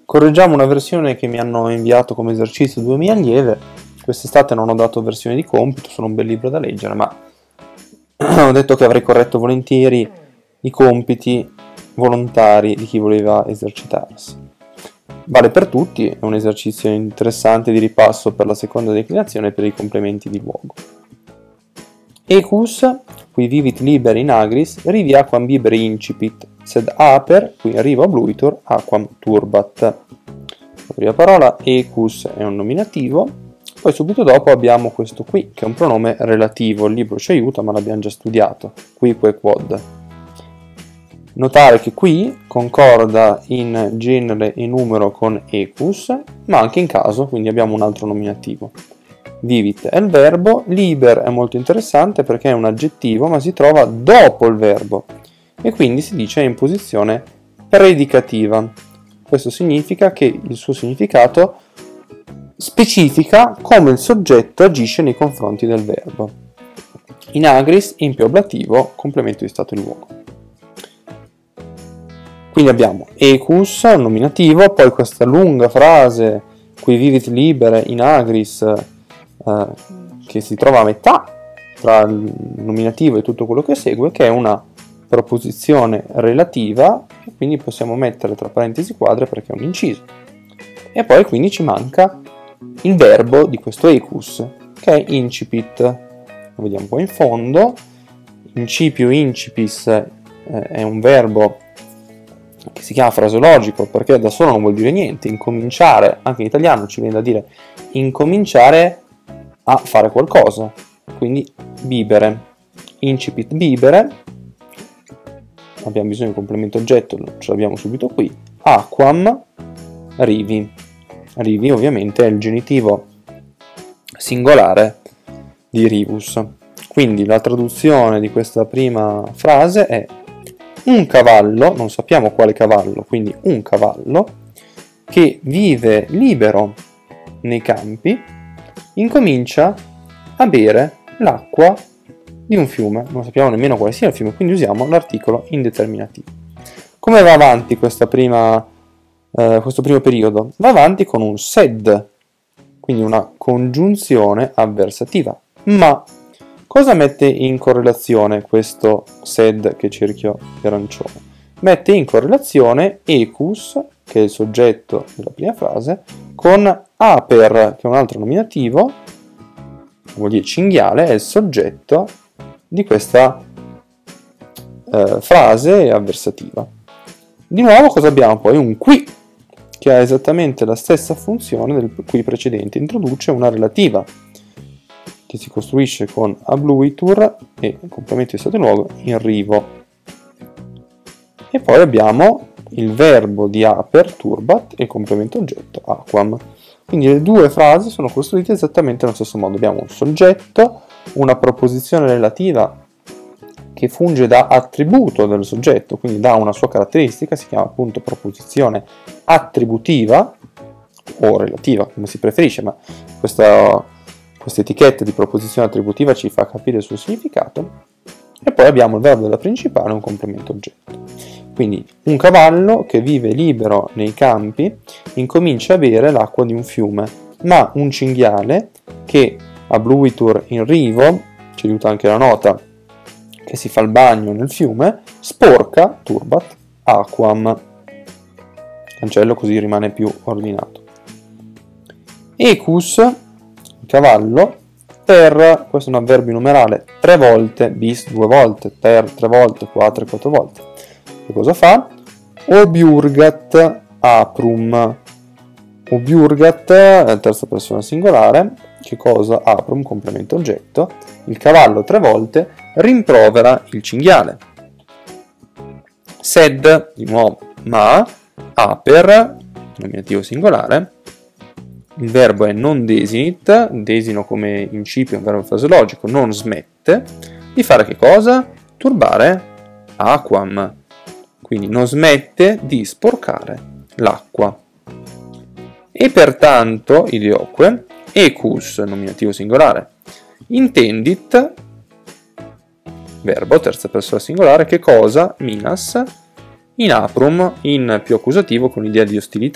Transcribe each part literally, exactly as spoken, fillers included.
Correggiamo una versione che mi hanno inviato come esercizio due mie allieve. Quest'estate non ho dato versione di compito, sono un bel libro da leggere, ma ho detto che avrei corretto volentieri i compiti volontari di chi voleva esercitarsi. Vale per tutti, è un esercizio interessante di ripasso per la seconda declinazione e per i complementi di luogo. Ecus, qui vivit liber in agris, rivi aquam bibere incipit, sed aper, qui arriva obluitur, aquam turbat. La prima parola, ecus, è un nominativo, poi subito dopo abbiamo questo qui, che è un pronome relativo. Il libro ci aiuta, ma l'abbiamo già studiato, quique quod. Notare che qui concorda in genere e numero con ecus, ma anche in caso, quindi abbiamo un altro nominativo. Vivit è il verbo, liber è molto interessante perché è un aggettivo, ma si trova dopo il verbo e quindi si dice in posizione predicativa. Questo significa che il suo significato specifica come il soggetto agisce nei confronti del verbo. In agris, impio ablativo, complemento di stato e luogo. Quindi abbiamo ecus, nominativo, poi questa lunga frase, qui vivit libere in agris, eh, che si trova a metà tra il nominativo e tutto quello che segue, che è una proposizione relativa, e quindi possiamo mettere tra parentesi quadre perché è un inciso. E poi quindi ci manca il verbo di questo ecus, che è incipit. Lo vediamo qua in fondo. Incipio, incipis eh, è un verbo che si chiama fraseologico perché da solo non vuol dire niente. Incominciare, anche in italiano ci viene da dire incominciare a fare qualcosa, quindi bibere, incipit bibere, abbiamo bisogno di un complemento oggetto, ce l'abbiamo subito qui, aquam rivi, rivi ovviamente è il genitivo singolare di rivus, quindi la traduzione di questa prima frase è un cavallo, non sappiamo quale cavallo, quindi un cavallo, che vive libero nei campi, incomincia a bere l'acqua di un fiume. Non sappiamo nemmeno quale sia il fiume, quindi usiamo l'articolo indeterminativo. Come va avanti questa prima, eh, questo primo periodo? Va avanti con un sed, quindi una congiunzione avversativa. Ma cosa mette in correlazione questo sed che cerchio arancione? Mette in correlazione ecus, che è il soggetto della prima frase, con aper, che è un altro nominativo, vuol dire cinghiale, è il soggetto di questa eh, frase avversativa. Di nuovo cosa abbiamo poi? Un qui, che ha esattamente la stessa funzione del qui precedente, introduce una relativa, che si costruisce con abluitur e complemento di stato e luogo in rivo. E poi abbiamo il verbo di aper, turbat, e il complemento oggetto, aquam. Quindi le due frasi sono costruite esattamente allo stesso modo. Abbiamo un soggetto, una proposizione relativa che funge da attributo del soggetto, quindi dà una sua caratteristica, si chiama appunto proposizione attributiva, o relativa, come si preferisce, ma questa, questa etichetta di proposizione attributiva ci fa capire il suo significato. E poi abbiamo il verbo della principale e un complemento oggetto. Quindi un cavallo che vive libero nei campi incomincia a bere l'acqua di un fiume, ma un cinghiale che abluitur in rivo, ci aiuta anche la nota, che si fa il bagno nel fiume, sporca, turbat, aquam. Cancello così rimane più ordinato. Ecus, il cavallo, per, questo è un avverbio numerale, tre volte, bis due volte, per tre volte, quattro e quattro volte. Che cosa fa? Obiurgat aprum. Obiurgat, terza persona singolare, che cosa? Aprum, complemento oggetto. Il cavallo tre volte rimprovera il cinghiale. Sed, di nuovo, ma, aper, nominativo singolare. Il verbo è non desinit, desino come incipio, un verbo fraseologico, non smette di fare che cosa? Turbare aquam. Quindi non smette di sporcare l'acqua. E pertanto, idioque, ecus, nominativo singolare, intendit, verbo, terza persona singolare, che cosa? Minas, in aprum, in più accusativo con idea di ostilità.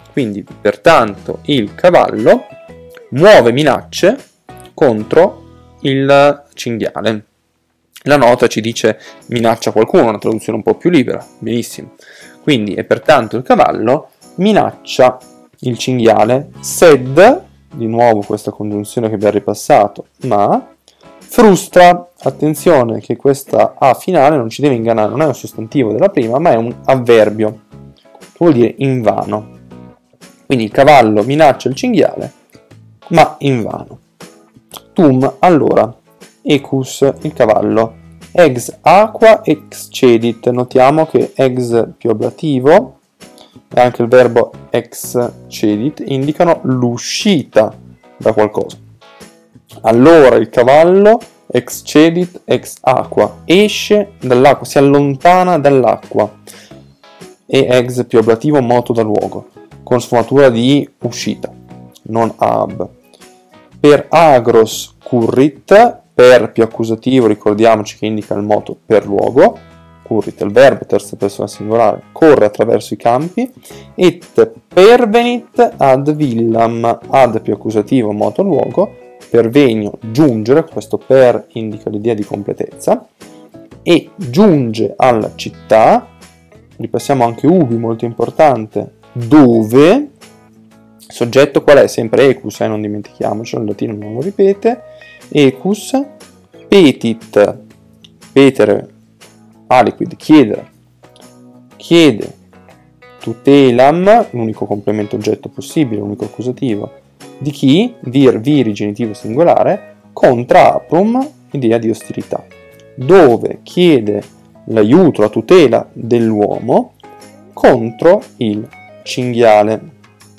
Quindi, pertanto, il cavallo muove minacce contro il cinghiale. La nota ci dice minaccia qualcuno, una traduzione un po' più libera, benissimo. Quindi, e pertanto il cavallo minaccia il cinghiale, sed, di nuovo questa congiunzione che abbiamo ripassato, ma frustra, attenzione che questa A finale non ci deve ingannare, non è un sostantivo della prima, ma è un avverbio, che vuol dire invano. Quindi il cavallo minaccia il cinghiale, ma invano. Tum, allora, ecus, il cavallo, ex aqua excedit, notiamo che ex più ablativo e anche il verbo excedit indicano l'uscita da qualcosa. Allora il cavallo excedit ex aqua, esce dall'acqua, si allontana dall'acqua, e ex più ablativo moto da luogo, con sfumatura di uscita, non ab. Per agros currit, per più accusativo, ricordiamoci che indica il moto per luogo, currit è il verbo, terza persona singolare, corre attraverso i campi, et pervenit ad villam, ad più accusativo, moto luogo, pervenio, giungere, questo per indica l'idea di completezza, e giunge alla città, ripassiamo anche ubi, molto importante, dove, soggetto qual è? Sempre ecus, eh, non dimentichiamocelo, il latino non lo ripete, ecus, petit, petere, aliquid, chiedere, chiede, tutelam, l'unico complemento oggetto possibile, l'unico accusativo, di chi? Vir, viri, genitivo singolare, contra aprum, idea di ostilità, dove chiede l'aiuto, la tutela dell'uomo contro il cinghiale.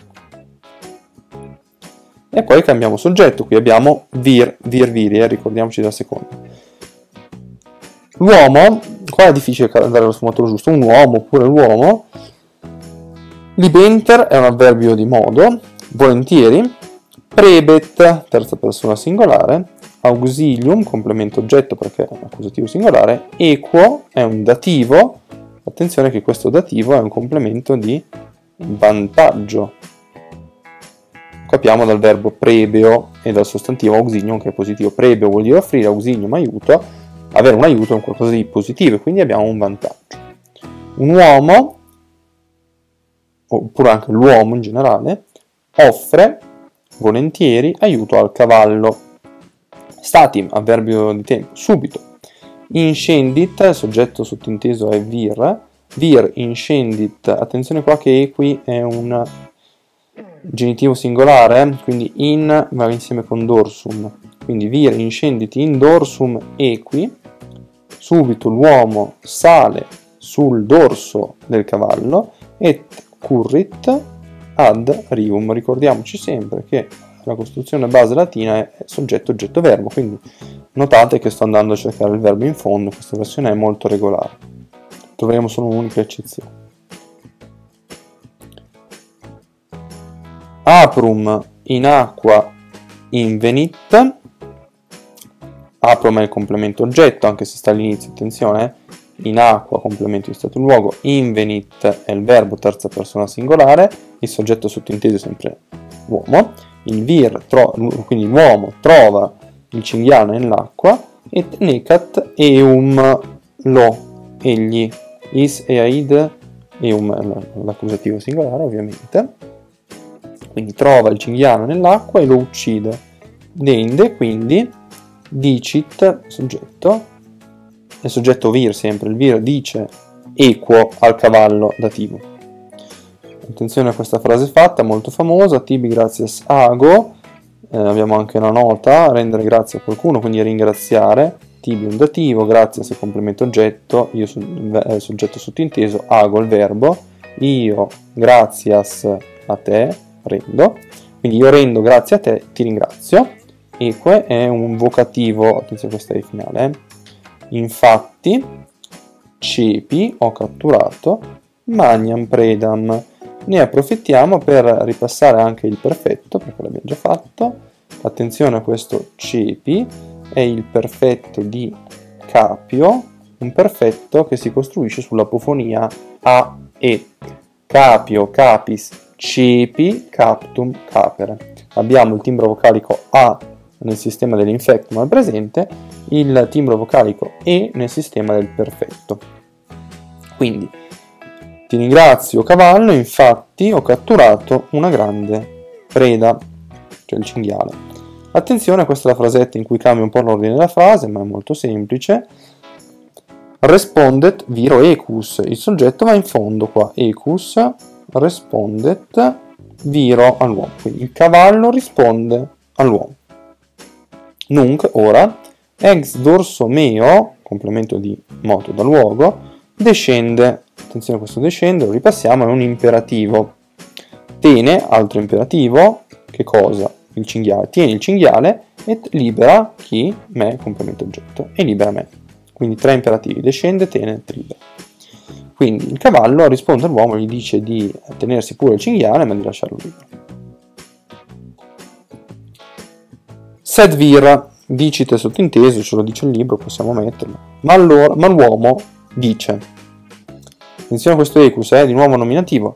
E poi cambiamo soggetto, qui abbiamo vir, vir, viri, eh, ricordiamoci della seconda. L'uomo, qua è difficile dare lo sfumatura giusto, un uomo oppure l'uomo, libenter è un avverbio di modo, volentieri, prebet, terza persona singolare, auxilium, complemento oggetto perché è un accusativo singolare, equo è un dativo, attenzione che questo dativo è un complemento di vantaggio. Capiamo dal verbo prebeo e dal sostantivo auxilium che è positivo. Prebeo vuol dire offrire, auxilium aiuto, avere un aiuto è un qualcosa di positivo e quindi abbiamo un vantaggio. Un uomo, oppure anche l'uomo in generale, offre volentieri aiuto al cavallo. Statim, avverbio di tempo, subito. Inscendit, soggetto sottinteso è vir, vir inscendit, attenzione qua che equi è un genitivo singolare, quindi in va insieme con dorsum, quindi vir inscendit in dorsum equi, subito l'uomo sale sul dorso del cavallo, et currit ad rium, ricordiamoci sempre che la costruzione base latina è soggetto, oggetto, verbo, quindi notate che sto andando a cercare il verbo in fondo, questa versione è molto regolare, troveremo solo un'unica eccezione. Aprum in acqua invenit, aprum è il complemento oggetto, anche se sta all'inizio, attenzione, in acqua, complemento di stato e luogo, invenit è il verbo, terza persona singolare, il soggetto sottinteso è sempre uomo, il vir, quindi l'uomo, trova il cinghiale nell'acqua, et necat eum, lo, egli, is e aid, eum l'accusativo singolare ovviamente, quindi trova il cinghiale nell'acqua e lo uccide, dende, quindi dicit, soggetto, il soggetto vir sempre, il vir dice equo al cavallo dativo. Attenzione a questa frase fatta, molto famosa, tibi gratias ago, eh, abbiamo anche una nota, rendere grazie a qualcuno, quindi ringraziare, tibi un dativo, grazias è complemento oggetto, io eh, soggetto sottinteso, ago il verbo, io gratias a te, rendo, quindi io rendo grazie a te, ti ringrazio, eque è un vocativo, attenzione questa è il finale, eh. Infatti, cepi, ho catturato, magnam predam. Ne approfittiamo per ripassare anche il perfetto, perché l'abbiamo già fatto. Attenzione a questo cepi, è il perfetto di capio, un perfetto che si costruisce sull'apofonia a e. Capio, capis, cepi, captum, capere. Abbiamo il timbro vocalico A nel sistema dell'infectum al presente, il timbro vocalico E nel sistema del perfetto. Quindi, ti ringrazio cavallo, infatti ho catturato una grande preda, cioè il cinghiale. Attenzione, questa è la frasetta in cui cambia un po' l'ordine della frase, ma è molto semplice. Respondet viro ecus, il soggetto va in fondo qua, ecus respondet viro all'uomo, quindi il cavallo risponde all'uomo. Nunc, ora, ex dorso meo, complemento di moto da luogo, descende, attenzione a questo descende, lo ripassiamo, è un imperativo. Tene, altro imperativo, che cosa? Il cinghiale. Tieni il cinghiale et libera chi, me, complemento oggetto, e libera me. Quindi tre imperativi, descende, tene, et libera. Quindi il cavallo risponde all'uomo, gli dice di tenersi pure il cinghiale, ma di lasciarlo libero. Sed vir, dicite sottinteso, ce lo dice il libro, possiamo metterlo. Ma, allora, ma l'uomo dice. Attenzione a questo ecus, è eh, di nuovo nominativo.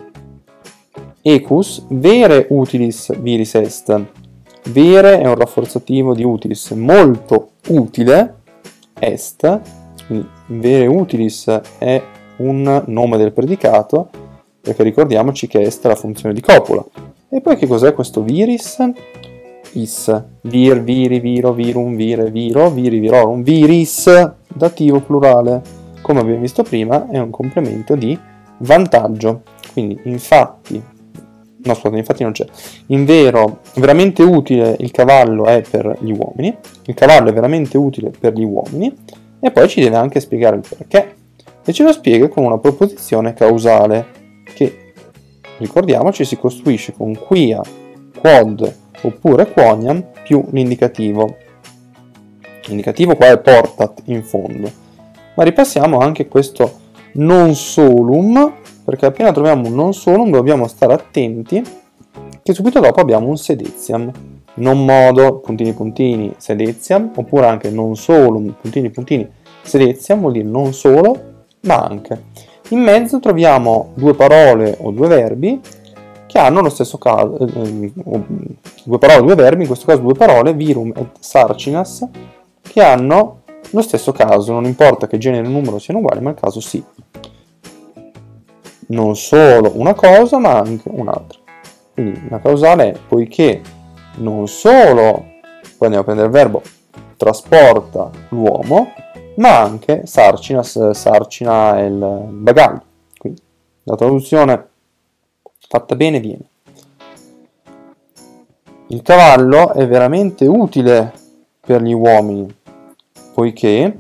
Ecus, vere utilis viris est. Vere è un rafforzativo di utilis, molto utile, est, quindi vere utilis è un nome del predicato, perché ricordiamoci che est è la funzione di copula. E poi che cos'è questo viris? Is, vir, viri, viro, virum, vire, viro, viri, virorum, viris, dativo plurale, come abbiamo visto prima, è un complemento di vantaggio. Quindi infatti, no scusate, infatti non c'è, in vero, veramente utile il cavallo è per gli uomini, il cavallo è veramente utile per gli uomini, e poi ci deve anche spiegare il perché, e ce lo spiega con una proposizione causale, che, ricordiamoci, si costruisce con quia, quod, oppure quoniam più l'indicativo. L'indicativo qua è portat in fondo, ma ripassiamo anche questo non solum, perché appena troviamo un non solum dobbiamo stare attenti che subito dopo abbiamo un sedetiam. Non modo, puntini puntini, sedetiam, oppure anche non solum, puntini puntini, sedetiam, vuol dire non solo, ma anche. In mezzo troviamo due parole o due verbi che hanno lo stesso caso, eh, due parole o due verbi, in questo caso due parole, virum et sarcinas, che hanno lo stesso caso, non importa che genere e numero siano uguali, ma il caso sì. Non solo una cosa, ma anche un'altra. Quindi la causale è poiché non solo, poi andiamo a prendere il verbo, trasporta l'uomo, ma anche sarcinas, sarcina è il bagaglio. Quindi la traduzione fatta bene viene. Il cavallo è veramente utile per gli uomini, poiché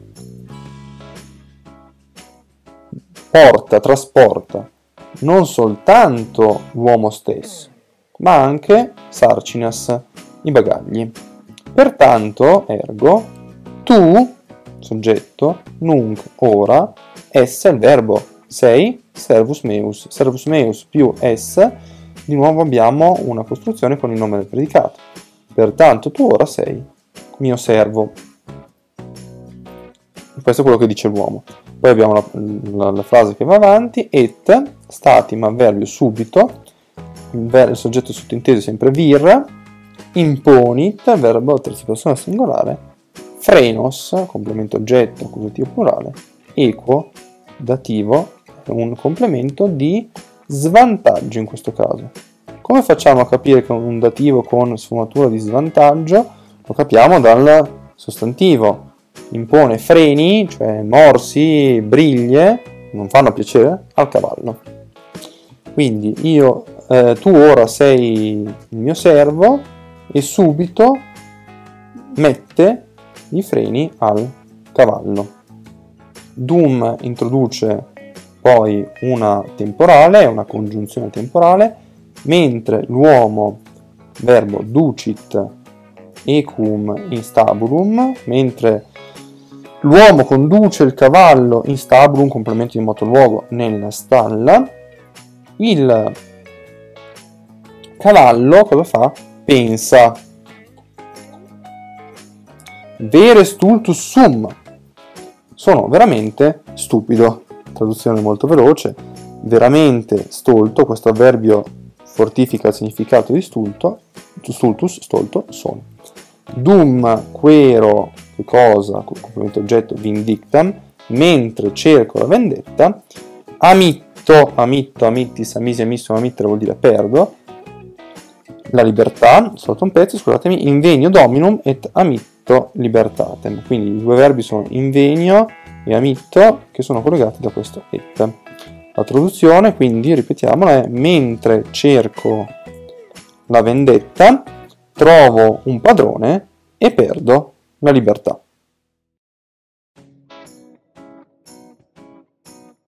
porta, trasporta non soltanto l'uomo stesso, ma anche sarcinas, i bagagli. Pertanto, ergo, tu, soggetto, nunc, ora, esse, il verbo, sei, servus meus. Servus meus più esse, di nuovo abbiamo una costruzione con il nome del predicato. Pertanto, tu ora sei mio servo. Questo è quello che dice l'uomo. Poi abbiamo la, la, la frase che va avanti, et, statim, avverbio subito, il, ver, il soggetto sottinteso è sempre vir, imponit, verbo terza persona singolare, frenos, complemento oggetto, accusativo plurale, equo, dativo, un complemento di svantaggio in questo caso. Come facciamo a capire che un dativo con sfumatura di svantaggio? Lo capiamo dal sostantivo. Impone freni, cioè morsi, briglie, non fanno piacere al cavallo. Quindi io, eh, tu ora sei il mio servo e subito mette i freni al cavallo. Dum introduce poi una temporale, una congiunzione temporale, mentre l'uomo, verbo ducit equum in stabulum, mentre l'uomo conduce il cavallo in stabulum, complemento di moto-luogo, nella stalla, il cavallo cosa fa? Pensa. Vere stultus sum. Sono veramente stupido. Traduzione molto veloce. Veramente stolto, questo avverbio fortifica il significato di stulto, stultus, stolto, sono. Dum quero, che cosa, complemento oggetto, vindictam, mentre cerco la vendetta, amitto, amitto, amittis, amisi, amisso, amittere vuol dire perdo, la libertà, salto un pezzo, scusatemi, invenio dominum et amitto libertatem. Quindi i due verbi sono invenio e amitto, che sono collegati da questo et. La traduzione, quindi, ripetiamola, è: mentre cerco la vendetta, trovo un padrone e perdo la libertà.